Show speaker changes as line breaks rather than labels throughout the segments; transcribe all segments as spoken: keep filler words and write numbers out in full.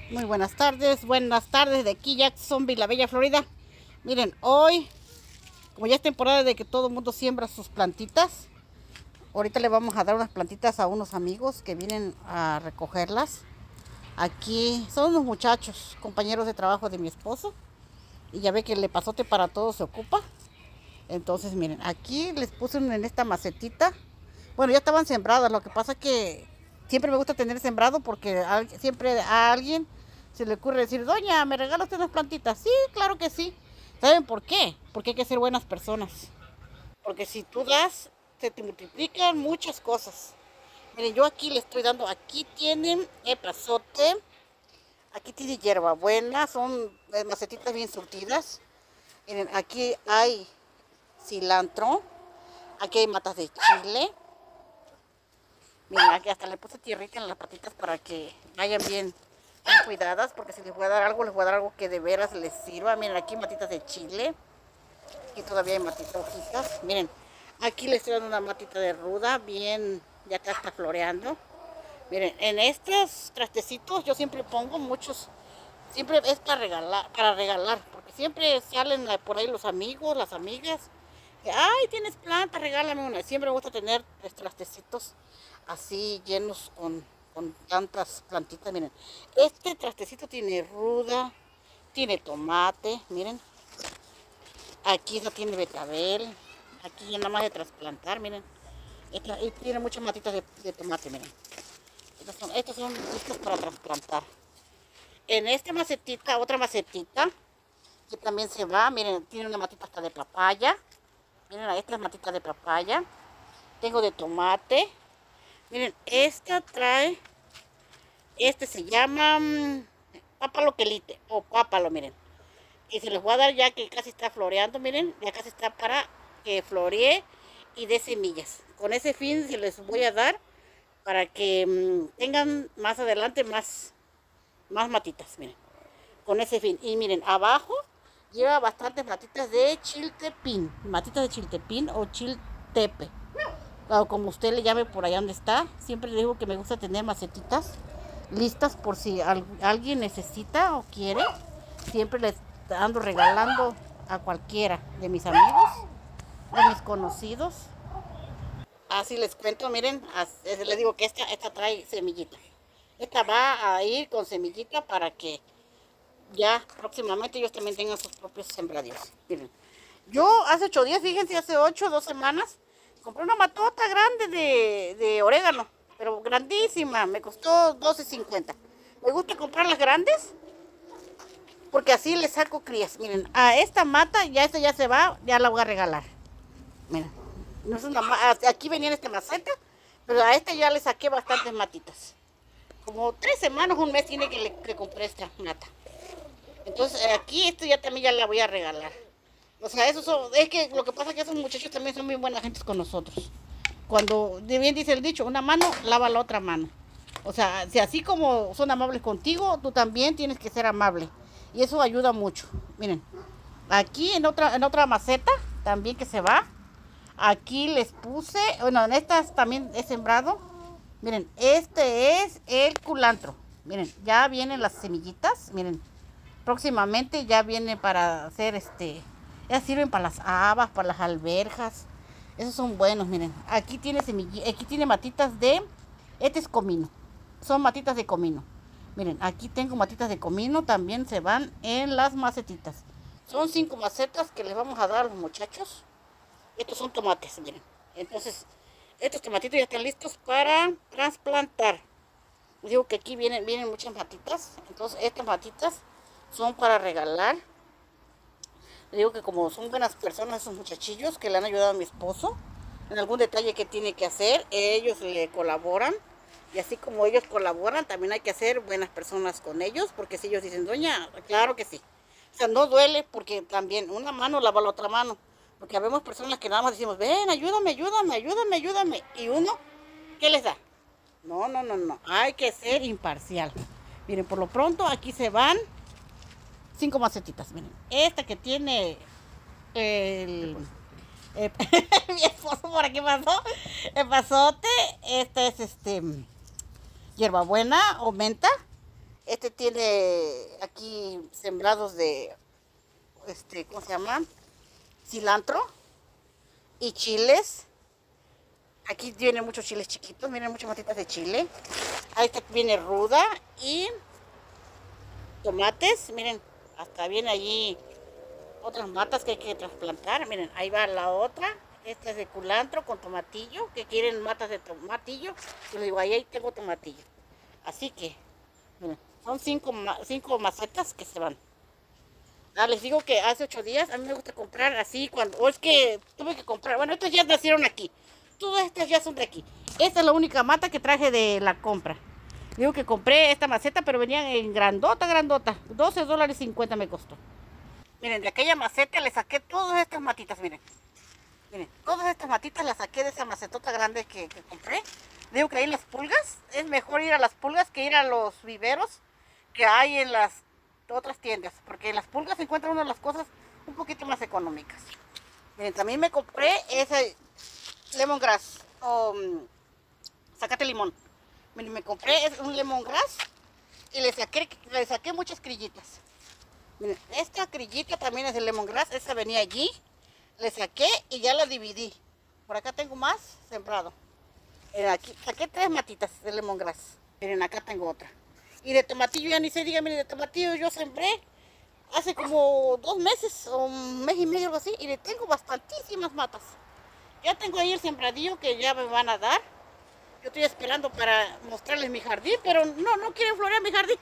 Muy buenas tardes, buenas tardes de aquí Jacksonville, la Bella Florida. Miren, hoy, como ya es temporada de que todo el mundo siembra sus plantitas, ahorita le vamos a dar unas plantitas a unos amigos que vienen a recogerlas. Aquí son unos muchachos, compañeros de trabajo de mi esposo, y ya ve que el pasote para todos se ocupa. Entonces, miren, aquí les puse en esta macetita. Bueno, ya estaban sembradas, lo que pasa que siempre me gusta tener sembrado porque a- siempre a alguien se le ocurre decir, doña, ¿me regala usted unas plantitas? Sí, claro que sí. ¿Saben por qué? Porque hay que ser buenas personas. Porque si tú das, se te multiplican muchas cosas. Miren, yo aquí le estoy dando, aquí tienen epazote, aquí tiene hierbabuena, son eh, macetitas bien surtidas. Miren, aquí hay cilantro, aquí hay matas de chile. Miren, aquí hasta le puse tierrita en las patitas para que vayan bien, bien cuidadas, porque si les voy a dar algo, les voy a dar algo que de veras les sirva. Miren, aquí matitas de chile, aquí todavía hay matitas hojitas. Miren, aquí les estoy dando una matita de ruda, bien, ya acá está floreando. Miren, en estos trastecitos yo siempre pongo muchos, siempre es para regalar, para regalar, porque siempre salen por ahí los amigos, las amigas, que, ay, tienes planta, regálame una. Siempre me gusta tener trastecitos así llenos con, con tantas plantitas. Miren, este trastecito tiene ruda, tiene tomate, miren, aquí no tiene betabel, aquí ya nada más de trasplantar, miren, esta, y tiene muchas matitas de, de tomate, miren. Estos son, estos son listos para trasplantar. En esta macetita, otra macetita, que también se va, miren, tiene una matita hasta de papaya. Miren, esta es matita de papaya. Tengo de tomate. Miren, esta trae, este se llama mmm, pápalo quelite o pápalo, miren. Y se les voy a dar ya que casi está floreando, miren, ya casi está para que floree y dé semillas. Con ese fin se les voy a dar para que mmm, tengan más adelante más, más matitas, miren. Con ese fin. Y miren, abajo lleva bastantes matitas de chiltepín, matitas de chiltepín o chiltepe, o como usted le llame por allá donde está. Siempre le digo que me gusta tener macetitas listas por si al, alguien necesita o quiere. Siempre les ando regalando a cualquiera de mis amigos, de mis conocidos. Así les cuento, miren, así, les digo que esta, esta trae semillita. Esta va a ir con semillita para que ya próximamente ellos también tengan sus propios sembradíos. Miren, yo hace ocho días, fíjense, hace ocho, dos semanas, compré una matota grande de, de orégano, pero grandísima, me costó doce cincuenta. Me gusta comprar las grandes porque así le saco crías. Miren, a esta mata, ya esta ya se va, ya la voy a regalar. Miren, no es una, aquí venía en esta maceta, pero a esta ya le saqué bastantes matitas. Como tres semanas, un mes tiene que, le, que compré esta mata. Entonces aquí esto ya también ya la voy a regalar. O sea, eso son, es que lo que pasa es que esos muchachos también son muy buenas gentes con nosotros. Cuando bien dice el dicho, una mano lava la otra mano. O sea, si así como son amables contigo, tú también tienes que ser amable. Y eso ayuda mucho. Miren, aquí en otra, en otra maceta, también que se va. Aquí les puse, bueno, en estas también he sembrado. Miren, este es el culantro. Miren, ya vienen las semillitas. Miren, próximamente ya viene para hacer este, ya sirven para las habas, para las alberjas. Esos son buenos, miren. Aquí tiene semillitas, aquí tiene matitas de, este es comino. Son matitas de comino. Miren, aquí tengo matitas de comino, también se van en las macetitas. Son cinco macetas que les vamos a dar a los muchachos. Estos son tomates, miren. Entonces, estos tomatitos ya están listos para trasplantar. Les digo que aquí vienen, vienen muchas matitas. Entonces, estas matitas son para regalar. Le digo que como son buenas personas esos muchachillos que le han ayudado a mi esposo en algún detalle que tiene que hacer, ellos le colaboran. Y así como ellos colaboran, también hay que ser buenas personas con ellos, porque si ellos dicen, doña, claro que sí. O sea, no duele porque también una mano lava la otra mano. Porque habemos personas que nada más decimos, ven, ayúdame, ayúdame, ayúdame, ayúdame. Y uno, ¿qué les da? No, no, no, no. Hay que ser imparcial. Miren, por lo pronto aquí se van cinco macetitas. Miren, esta que tiene el... Eh, mi esposo por aquí pasó. El pasote. Este es este... hierbabuena o menta. Este tiene aquí sembrados de, este, ¿cómo se llama? Cilantro y chiles. Aquí tiene muchos chiles chiquitos, miren, muchas matitas de chile. Ahí está, viene ruda y tomates, miren, hasta viene allí otras matas que hay que trasplantar. Miren, ahí va la otra. Esta es de culantro con tomatillo, que quieren matas de tomatillo. Yo les digo, ahí, ahí tengo tomatillo. Así que, miren, son cinco, cinco macetas que se van. Ah, les digo que hace ocho días a mí me gusta comprar así cuando, o es que tuve que comprar, bueno, estos ya nacieron aquí. Todas estas ya son de aquí. Esta es la única mata que traje de la compra. Digo que compré esta maceta, pero venían en grandota, grandota. doce dólares cincuenta me costó. Miren, de aquella maceta le saqué todas estas matitas, miren. Miren, todas estas matitas las saqué de esa macetota grande que, que compré. Digo que ahí en las pulgas, es mejor ir a las pulgas que ir a los viveros que hay en las otras tiendas. Porque en las pulgas se encuentra una de las cosas un poquito más económicas. Miren, también me compré ese lemongrass o um, zacate limón. Miren, me compré un lemongrass y le saqué, le saqué muchas crillitas. Miren, esta crillita también es de lemongrass, esta venía allí. Le saqué y ya la dividí. Por acá tengo más sembrado. Miren, aquí saqué tres matitas de lemongrass. Miren, acá tengo otra. Y de tomatillo ya ni se diga, miren, de tomatillo yo sembré hace como dos meses o un mes y medio, algo así. Y le tengo bastantísimas matas. Ya tengo ahí el sembradillo que ya me van a dar. Yo estoy esperando para mostrarles mi jardín, pero no, no quieren florear mi jardín.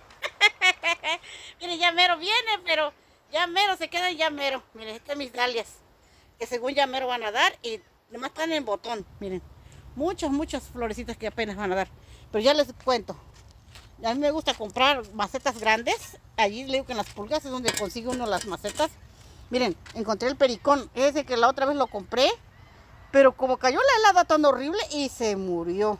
Miren, ya mero viene, pero ya mero se quedan ya mero. Miren, estas mis dalias, que según ya mero van a dar y nomás están en botón. Miren, muchas, muchas florecitas que apenas van a dar. Pero ya les cuento. A mí me gusta comprar macetas grandes. Allí le digo que en las pulgas es donde consigue uno las macetas. Miren, encontré el pericón. Ese que la otra vez lo compré. Pero como cayó la helada tan horrible y se murió.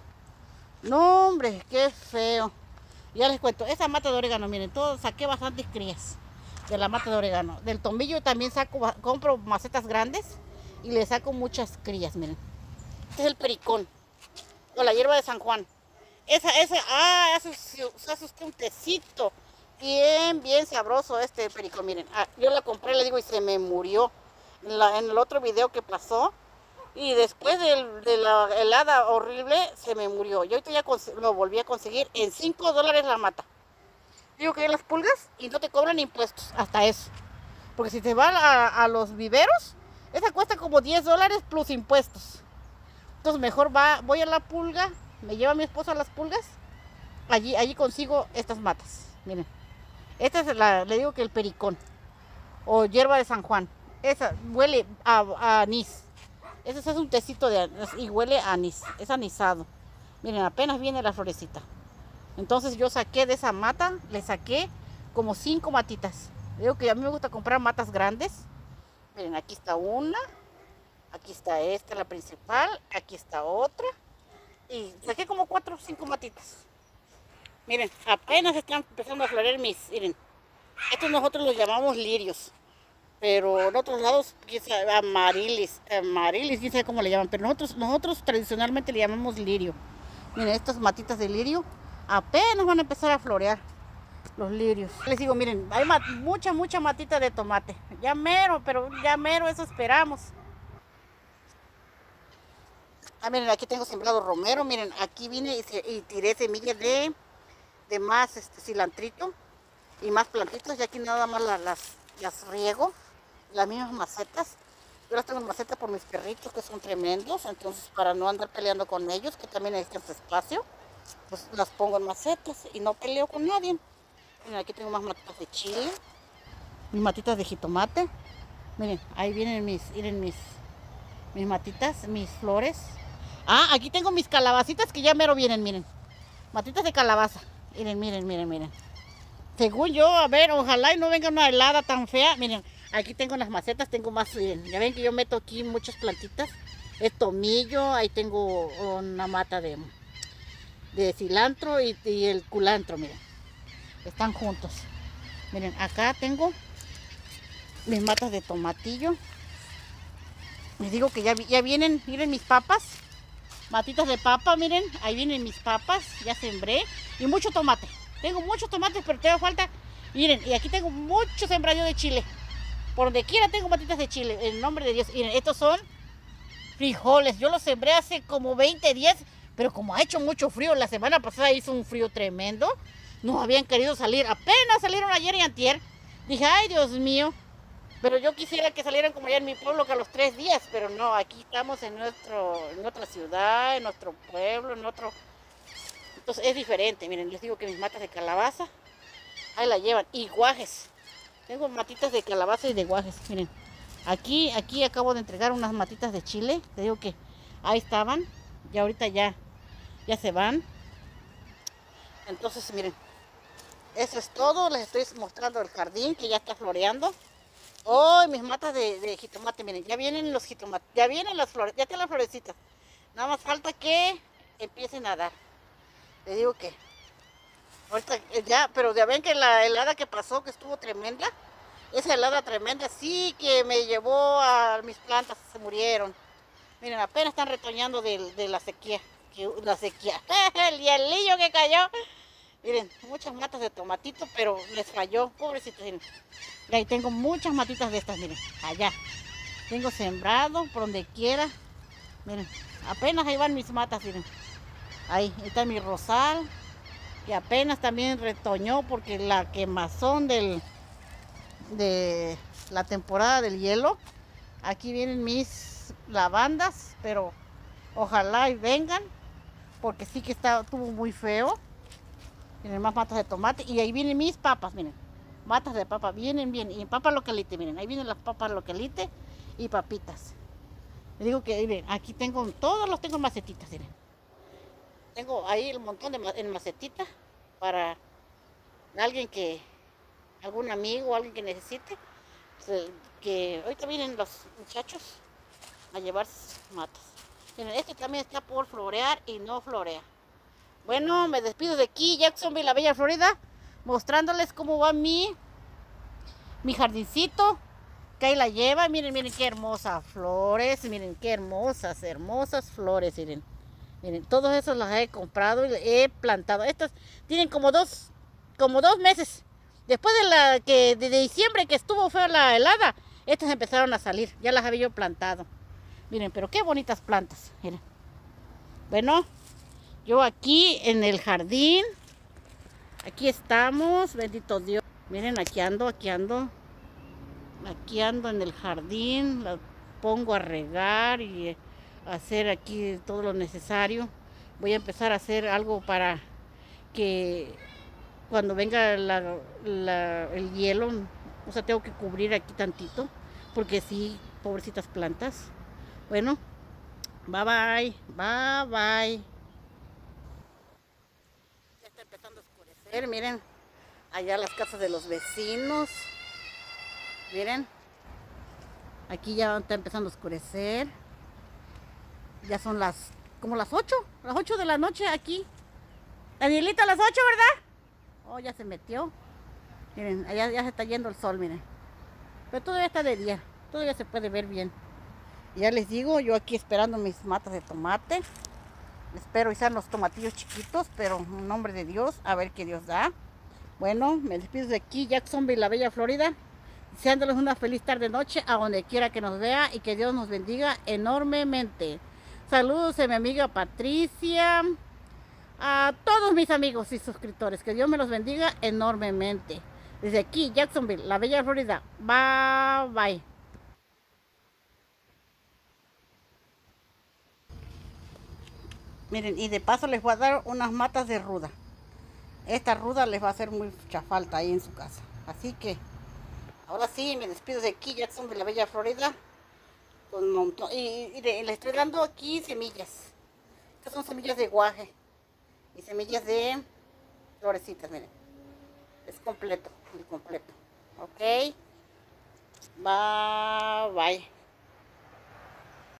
No, hombre, qué feo. Ya les cuento, esa mata de orégano, miren, todo, saqué bastantes crías de la mata de orégano. Del tomillo también saco, compro macetas grandes y le saco muchas crías, miren. Este es el pericón, o la hierba de San Juan. Esa, esa, ah, hace, hace usted un tecito bien, bien sabroso este pericón, miren. Ah, yo la compré, le digo, y se me murió en, la, en el otro video que pasó. Y después de, de la helada horrible, se me murió. Yo ahorita ya lo volví a conseguir en cinco dólares la mata. Digo que hay las pulgas y no te cobran impuestos, hasta eso. Porque si te vas a, a los viveros, esa cuesta como diez dólares plus impuestos. Entonces mejor va, voy a la pulga, me lleva mi esposo a las pulgas, allí, allí consigo estas matas. Miren, esta es la, le digo que el pericón, o hierba de San Juan. Esa huele a, a anís. Ese es un tecito de anís y huele a anís, es anisado. Miren, apenas viene la florecita. Entonces yo saqué de esa mata, le saqué como cinco matitas. Digo que a mí me gusta comprar matas grandes. Miren, aquí está una, aquí está esta, la principal, aquí está otra. Y saqué como cuatro o cinco matitas. Miren, apenas están empezando a florear mis, miren, estos nosotros los llamamos lirios. Pero en otros lados, quizá amarilis, amarilis, quién sabe cómo le llaman, pero nosotros, nosotros tradicionalmente le llamamos lirio. Miren, estas matitas de lirio apenas van a empezar a florear, los lirios. Les digo, miren, hay mucha, mucha matita de tomate. Ya mero, pero ya mero, eso esperamos. Ah, miren, aquí tengo sembrado romero, miren, aquí vine y, se, y tiré semillas de, de más este, cilantrito y más plantitas, y aquí nada más las, las, las riego. Las mismas macetas, yo las tengo en maceta por mis perritos que son tremendos, entonces para no andar peleando con ellos, que también necesitan su espacio, pues las pongo en macetas y no peleo con nadie. Miren, aquí tengo más matitas de chile, mis matitas de jitomate. Miren, ahí vienen mis, miren mis, mis matitas, mis flores. Ah, aquí tengo mis calabacitas que ya mero vienen, miren, matitas de calabaza. Miren, miren, miren, miren. Según yo, a ver, ojalá y no venga una helada tan fea, miren. Aquí tengo las macetas, tengo más, miren, ya ven que yo meto aquí muchas plantitas. Es tomillo, ahí tengo una mata de, de cilantro y, y el culantro, miren. Están juntos. Miren, acá tengo mis matas de tomatillo. Les digo que ya, ya vienen, miren mis papas. Matitas de papa, miren, ahí vienen mis papas, ya sembré. Y mucho tomate. Tengo muchos tomates, pero todavía falta. Miren, y aquí tengo mucho sembradío de chile. Por donde quiera tengo matitas de chile, en nombre de Dios. Miren, estos son frijoles. Yo los sembré hace como veinte días, pero como ha hecho mucho frío, la semana pasada hizo un frío tremendo. No habían querido salir. Apenas salieron ayer y antier. Dije, ay, Dios mío. Pero yo quisiera que salieran como allá en mi pueblo, que a los tres días. Pero no, aquí estamos en, nuestro, en nuestra ciudad, en nuestro pueblo, en otro... Entonces es diferente. Miren, les digo que mis matas de calabaza, ahí la llevan. Y guajes. Tengo matitas de calabaza y de guajes. Miren, aquí, aquí acabo de entregar unas matitas de chile. Te digo que ahí estaban. Y ahorita ya, ya se van. Entonces, miren, eso es todo. Les estoy mostrando el jardín que ya está floreando. Oh, mis matas de, de jitomate, miren, ya vienen los jitomates, ya vienen las flores, ya tienen las florecitas. Nada más falta que empiecen a dar. Les digo que ahorita ya, pero ya ven que la helada que pasó, que estuvo tremenda, esa helada tremenda sí que me llevó a mis plantas, se murieron. Miren, apenas están retoñando de, de la sequía, que, la sequía, el hielillo que cayó. Miren, muchas matas de tomatito, pero les falló, pobrecitos. Miren. Y ahí tengo muchas matitas de estas, miren, allá. Tengo sembrado por donde quiera. Miren, apenas ahí van mis matas, miren. Ahí, ahí está mi rosal, que apenas también retoñó porque la quemazón del, de la temporada del hielo. Aquí vienen mis lavandas, pero ojalá y vengan, porque sí que está, estuvo muy feo. Miren, más matas de tomate. Y ahí vienen mis papas, miren. Matas de papa, vienen bien. Y papas localite, miren. Ahí vienen las papas localite y papitas. Les digo que, miren, aquí tengo, todos los tengo en macetitas, miren. Tengo ahí un montón de en macetitas para alguien que, algún amigo, alguien que necesite. Que ahorita vienen los muchachos a llevar matas. Miren, este también está por florear y no florea. Bueno, me despido de aquí, Jacksonville, la bella Florida, mostrándoles cómo va mi, mi jardincito, que ahí la lleva. Miren, miren qué hermosas flores, miren qué hermosas, hermosas flores, miren. Miren, todos esos los he comprado y he plantado. Estos tienen como dos, como dos meses. Después de la que de diciembre que estuvo fea la helada, estas empezaron a salir. Ya las había yo plantado. Miren, pero qué bonitas plantas. Miren. Bueno. Yo aquí en el jardín, aquí estamos, bendito Dios. Miren, aquí ando, aquí ando, aquí ando en el jardín, la pongo a regar y a hacer aquí todo lo necesario. Voy a empezar a hacer algo para que cuando venga la, la, el hielo, o sea, tengo que cubrir aquí tantito, porque sí, pobrecitas plantas. Bueno, bye bye, bye bye. Empezando a oscurecer, miren, allá las casas de los vecinos, miren, aquí ya está empezando a oscurecer, ya son las, como las ocho, las ocho de la noche aquí, Danielita, a las ocho, ¿verdad? Oh, ya se metió, miren, allá ya se está yendo el sol, miren, pero todavía está de día, todavía se puede ver bien. Y ya les digo, yo aquí esperando mis matas de tomate. Espero y sean los tomatillos chiquitos, pero en nombre de Dios, a ver qué Dios da. Bueno, me despido de aquí, Jacksonville, la bella Florida, deseándoles una feliz tarde noche a donde quiera que nos vea y que Dios nos bendiga enormemente. Saludos a mi amiga Patricia, a todos mis amigos y suscriptores, que Dios me los bendiga enormemente. Desde aquí, Jacksonville, la bella Florida. Bye, bye. Miren, y de paso les voy a dar unas matas de ruda. Esta ruda les va a hacer mucha falta ahí en su casa. Así que, ahora sí, me despido de aquí, Jackson de la bella Florida. Con un montón, y, y, de, y les estoy dando aquí semillas. Estas son semillas de guaje. Y semillas de florecitas, miren. Es completo, muy completo. Ok. Bye, bye.